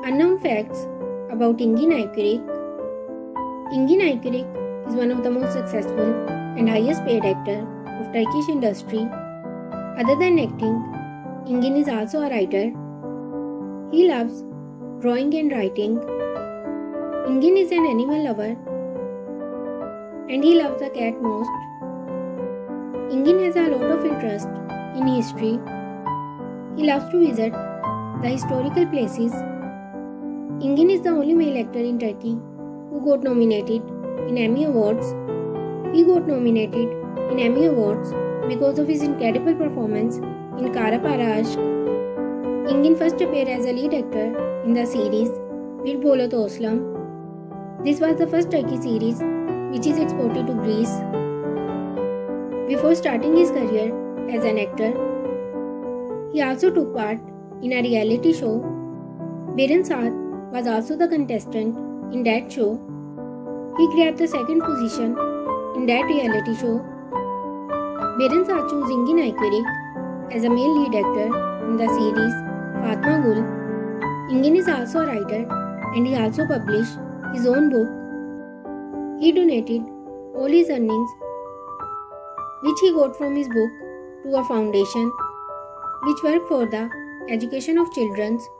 Unknown facts about Engin Aykorik. Engin Aykorik is one of the most successful and highest paid actor of Turkish industry. Other than acting, Engin is also a writer. He loves drawing and writing. Engin is an animal lover and he loves the cat most. Engin has a lot of interest in history. He loves to visit the historical places. Engin is the only male actor in Turkey who got nominated in Emmy Awards. He got nominated in Emmy Awards because of his incredible performance in Kara Para Aşk. Engin first appeared as a lead actor in the series Bir Bolo To Oslam. This was the first Turkish series which is exported to Greece. Before starting his career as an actor, he also took part in a reality show. Beren Saat was also the contestant in that show. He grabbed the second position in that reality show. Beren Saat chose Engin Aykorik as a male lead actor in the series Fatma Gul. Engin is also a writer and he also published his own book. He donated all his earnings which he got from his book to a foundation which work for the education of children.